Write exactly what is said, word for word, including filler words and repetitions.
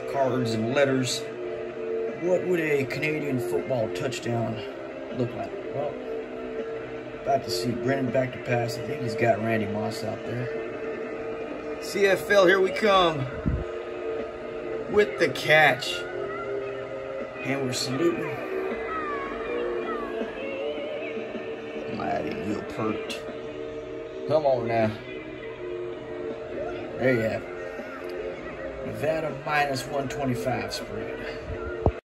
cards and letters. What would a Canadian football touchdown look like? Well, about to see Brennan back to pass. I think he's got Randy Moss out there. C F L, here we come with the catch. And we're saluting. Mighty Neil Peart. Come on now. There you have it. Nevada minus one twenty-five spread.